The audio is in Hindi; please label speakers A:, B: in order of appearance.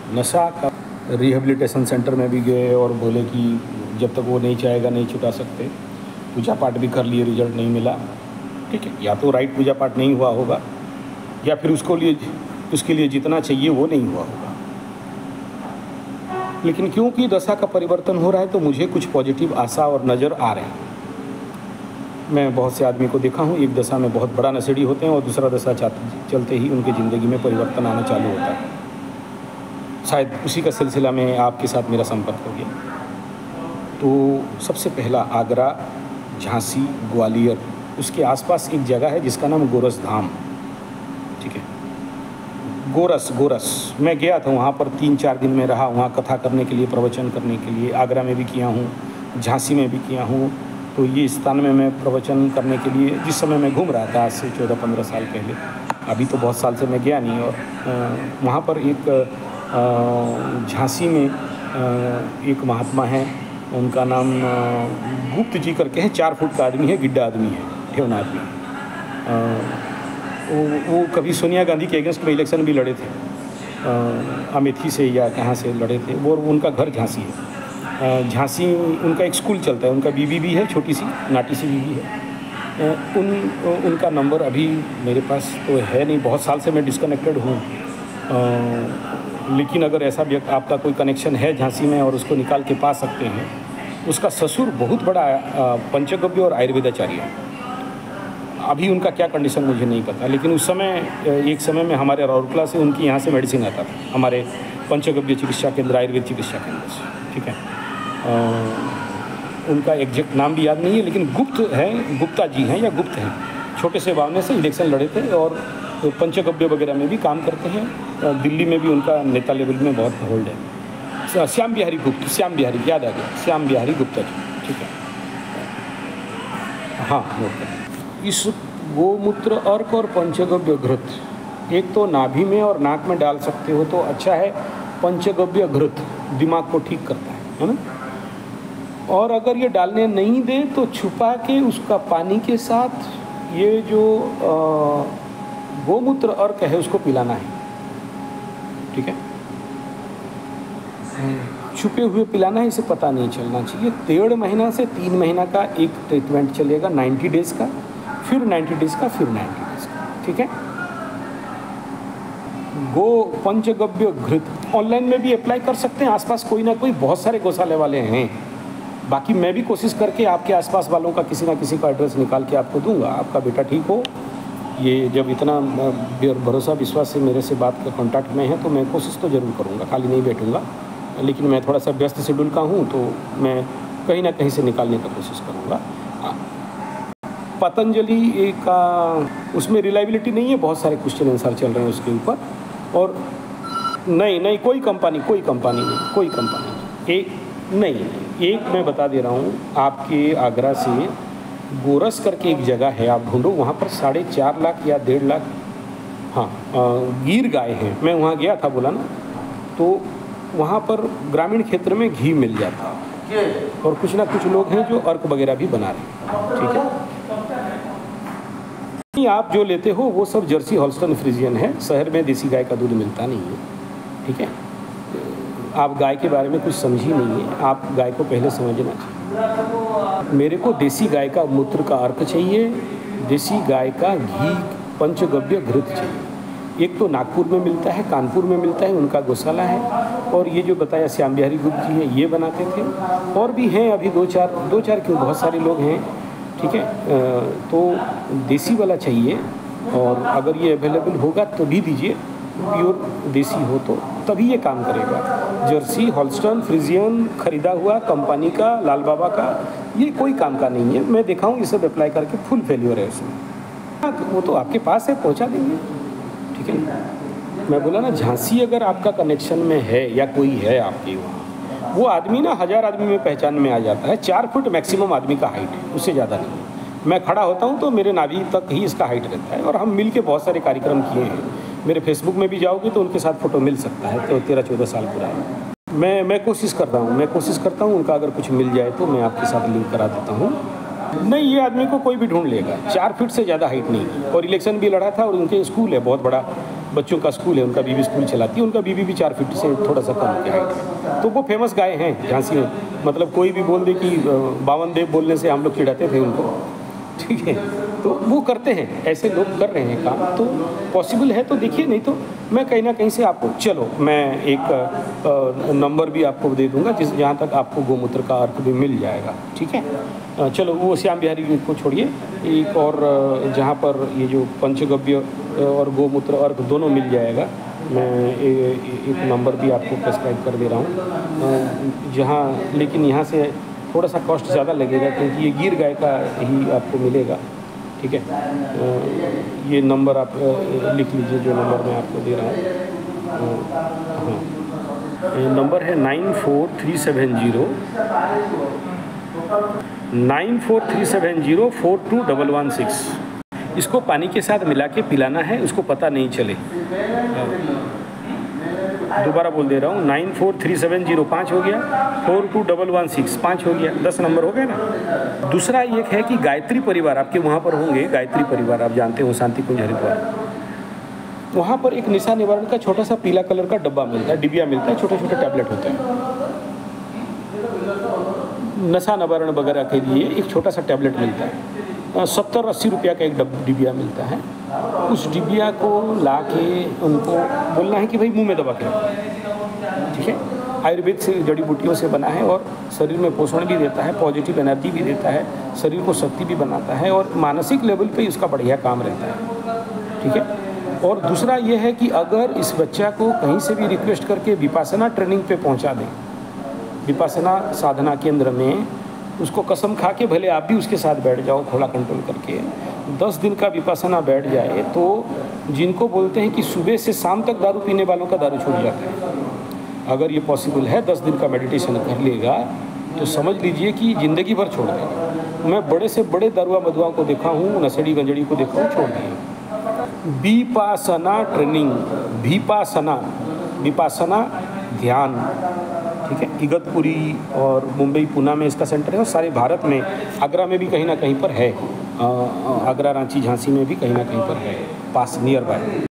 A: नशा का रिहेबिलिटेशन सेंटर में भी गए और बोले कि जब तक वो नहीं चाहेगा नहीं छुटा सकते। पूजा पाठ भी कर लिए, रिजल्ट नहीं मिला। ठीक है, या तो राइट पूजा पाठ नहीं हुआ होगा या फिर उसके लिए जितना चाहिए वो नहीं हुआ होगा। लेकिन क्योंकि दशा का परिवर्तन हो रहा है तो मुझे कुछ पॉजिटिव आशा और नज़र आ रहे हैं। मैं बहुत से आदमी को देखा हूँ, एक दशा में बहुत बड़ा नशेड़ी होते हैं और दूसरा दशा चलते ही उनकी ज़िंदगी में परिवर्तन आना चालू होता है। शायद उसी का सिलसिला में आपके साथ मेरा संपर्क हो गया। तो सबसे पहला आगरा, झांसी, ग्वालियर, उसके आसपास एक जगह है जिसका नाम गोरस धाम। ठीक है, गोरस मैं गया था, वहाँ पर 3-4 दिन में रहा, वहाँ कथा करने के लिए, प्रवचन करने के लिए। आगरा में भी किया हूँ, झांसी में भी किया हूँ। तो ये स्थान में मैं प्रवचन करने के लिए जिस समय मैं घूम रहा था आज से 14-15 साल पहले, अभी तो बहुत साल से मैं गया नहीं। और वहाँ पर एक झांसी में एक महात्मा हैं, उनका नाम गुप्त जी करके है। 4 फुट का आदमी है, गिड्ढा आदमी है, ठेवना आदमी। वो कभी सोनिया गांधी के अगेंस्ट में इलेक्शन भी लड़े थे, अमेठी से या कहाँ से लड़े थे वो। उनका घर झांसी है। झांसी उनका एक स्कूल चलता है, उनका बीबी भी है, छोटी सी नाटी सी बीबी है। उनका नंबर अभी मेरे पास तो है नहीं, बहुत साल से मैं डिस्कनेक्टेड हूँ। लेकिन अगर ऐसा भी आपका कोई कनेक्शन है झांसी में और उसको निकाल के पा सकते हैं। उसका ससुर बहुत बड़ा पंचगव्य और आयुर्वेदाचार्य है। अभी उनका क्या कंडीशन मुझे नहीं पता, लेकिन उस समय एक समय में हमारे राउरकेला से उनकी यहाँ से मेडिसिन आता था, हमारे पंचगव्य चिकित्सा केंद्र, आयुर्वेद चिकित्सा केंद्र से। ठीक है, उनका एग्जैक्ट नाम भी याद नहीं है, लेकिन गुप्त हैं, गुप्ता जी हैं या गुप्त हैं। छोटे से बावने से इलेक्शन लड़े थे और पंचगव्य वगैरह में भी काम करते हैं। दिल्ली में भी उनका नेता लेवल में बहुत होल्ड है। श्याम बिहारी गुप्त, श्याम बिहारी याद आ गया, श्याम बिहारी गुप्ता जी। ठीक है, हाँ, इस गोमूत्र अर्क और पंचगव्य घृत एक तो नाभि में और नाक में डाल सकते हो तो अच्छा है। पंचगव्य घृत दिमाग को ठीक करता है ना। और अगर ये डालने नहीं दे तो छुपा के उसका पानी के साथ ये जो गोमूत्र अर्क है उसको पिलाना है। ठीक है, छुपे हुए पिलाना है, इसे पता नहीं चलना चाहिए। 1.5 महीना से 3 महीना का एक ट्रीटमेंट चलेगा, 90 डेज़ का, फिर 90 डेज़ का, फिर 90 डेज़ का। ठीक है, गो पंचगव्य घृत ऑनलाइन में भी अप्लाई कर सकते हैं। आसपास कोई ना कोई बहुत सारे गौशाले वाले हैं। बाकी मैं भी कोशिश करके आपके आसपास वालों का किसी ना किसी का एड्रेस निकाल के आपको दूंगा। आपका बेटा ठीक हो, ये जब इतना भरोसा विश्वास से मेरे से बात का कांटेक्ट में है तो मैं कोशिश तो ज़रूर करूँगा, खाली नहीं बैठूँगा। लेकिन मैं थोड़ा सा व्यस्त शेड्यूल का हूँ तो मैं कहीं ना कहीं से निकालने का कोशिश करूँगा। पतंजलि का उसमें रिलायबिलिटी नहीं है, बहुत सारे क्वेश्चन आंसर चल रहे हैं उसके ऊपर। और नहीं कोई कंपनी नहीं। एक मैं बता दे रहा हूँ, आपके आगरा से गोरस करके एक जगह है, आप ढूंढो, वहाँ पर 4.5 लाख या 1.5 लाख गिर गाय हैं। मैं वहाँ गया था, बोला ना, तो वहाँ पर ग्रामीण क्षेत्र में घी मिल जाता है और कुछ ना कुछ लोग हैं जो अर्क वगैरह भी बना रहे हैं। ठीक है, आप जो लेते हो वो सब जर्सी हॉल्स्टन फ्रीजियन है। शहर में देसी गाय का दूध मिलता नहीं है। ठीक है, आप गाय के बारे में कुछ समझ ही नहीं है, आप गाय को पहले समझना चाहिए। मेरे को देसी गाय का मूत्र का अर्क चाहिए, देसी गाय का घी पंचगव्य घृत चाहिए। एक तो नागपुर में मिलता है, कानपुर में मिलता है, उनका गौशाला है। और ये जो बताया श्याम बिहारी गुप्त जी है, ये बनाते थे। और भी हैं अभी 2-4 क्यों, बहुत सारे लोग हैं। ठीक है, तो देसी वाला चाहिए। और अगर ये अवेलेबल होगा तो भी दीजिए, प्योर देसी हो तो तभी ये काम करेगा। जर्सी हॉल्स्टन फ्रीजियन खरीदा हुआ कंपनी का, लाल बाबा का, ये कोई काम का नहीं है। मैं देखा हूँ ये सब अप्लाई करके फुल फेल्योर है उसमें। हाँ, तो वो तो आपके पास है, पहुँचा देंगे। ठीक है, मैं बोला ना, झांसी अगर आपका कनेक्शन में है या कोई है आपके वहाँ, वो आदमी ना 1000 आदमी में पहचान में आ जाता है। 4 फुट मैक्सिमम आदमी का हाइट है, उससे ज़्यादा नहीं है। मैं खड़ा होता हूँ तो मेरे नाभि तक ही इसका हाइट रहता है। और हम मिल के बहुत सारे कार्यक्रम किए हैं। मेरे फेसबुक में भी जाओगे तो उनके साथ फ़ोटो मिल सकता है। तो 13-14 साल पुराना। मैं कोशिश करता हूँ उनका अगर कुछ मिल जाए तो मैं आपके साथ लिंक करा देता हूँ। नहीं, ये आदमी को कोई भी ढूंढ लेगा। 4 फीट से ज़्यादा हाइट नहीं है और इलेक्शन भी लड़ा था और उनके स्कूल है बहुत बड़ा, बच्चों का स्कूल है, उनका बीबी स्कूल चलाती है, उनका बीबी भी 4 फीट से थोड़ा सा कम की हाइट है। तो वो फेमस गाय हैं झांसी में, मतलब कोई भी बोल दे कि बावन देव बोलने से हम लोग चिढ़ाते थे उनको, ठीक है। तो वो करते हैं, ऐसे लोग कर रहे हैं काम, तो पॉसिबल है तो देखिए, नहीं तो मैं कहीं ना कहीं से आपको, चलो मैं एक नंबर भी आपको दे दूंगा जहाँ तक आपको गोमूत्र का अर्क भी मिल जाएगा, ठीक है। चलो वो श्याम बिहारी को छोड़िए, एक और जहाँ पर ये जो पंचगव्य और गोमूत्र अर्क दोनों मिल जाएगा, मैं एक नंबर भी आपको प्रेस्क्राइब कर दे रहा हूँ, जहाँ, लेकिन यहाँ से थोड़ा सा कॉस्ट ज़्यादा लगेगा क्योंकि ये गिर गाय का ही आपको मिलेगा, ठीक है। ये नंबर आप लिख लीजिए, जो नंबर मैं आपको दे रहा हूँ। हाँ, ये नंबर है 9437042116। इसको पानी के साथ मिला के पिलाना है, उसको पता नहीं चले। दोबारा बोल दे रहा हूँ, 943705 हो गया, 42116 5 हो गया, 10 नंबर हो गया ना। दूसरा ये है कि गायत्री परिवार आपके वहाँ पर होंगे, गायत्री परिवार आप जानते हो, शांति कुंज हरिद्वार, वहाँ पर एक निशा निवारण का छोटा सा पीला कलर का डब्बा मिलता है, डिबिया मिलता है, छोटे छोटे टैबलेट होते हैं। नशा निवारण वगैरह के लिए एक छोटा सा टैबलेट मिलता है, 70-80 रुपया का एक डिबिया मिलता है। उस डिबिया को ला के उनको बोलना है कि भाई मुंह में दबा के रखो, ठीक है। आयुर्वेद से जड़ी बूटियों से बना है और शरीर में पोषण भी देता है, पॉजिटिव एनर्जी भी देता है, शरीर को शक्ति भी बनाता है और मानसिक लेवल पे इसका बढ़िया काम रहता है, ठीक है। और दूसरा ये है कि अगर इस बच्चा को कहीं से भी रिक्वेस्ट करके विपासना ट्रेनिंग पे पहुँचा दें, विपासना साधना केंद्र में, उसको कसम खा के भले आप भी उसके साथ बैठ जाओ थोड़ा कंट्रोल करके, 10 दिन का विपासना बैठ जाए तो जिनको बोलते हैं कि सुबह से शाम तक दारू पीने वालों का दारू छूट जाता है। अगर ये पॉसिबल है, 10 दिन का मेडिटेशन कर लेगा तो समझ लीजिए कि ज़िंदगी भर छोड़ देगा। मैं बड़े से बड़े दारुआ मधुआ को देखा हूँ, नशेड़ी गंजड़ी को देखा हूँ, छोड़ दिए। विपासना ट्रेनिंग, विपासना ध्यान, ठीक है। इगतपुरी और मुंबई पूना में इसका सेंटर है और सारे भारत में, आगरा में भी कहीं ना कहीं पर है, आगरा रांची झांसी में भी कहीं ना कहीं पर है, पास नियर बाय।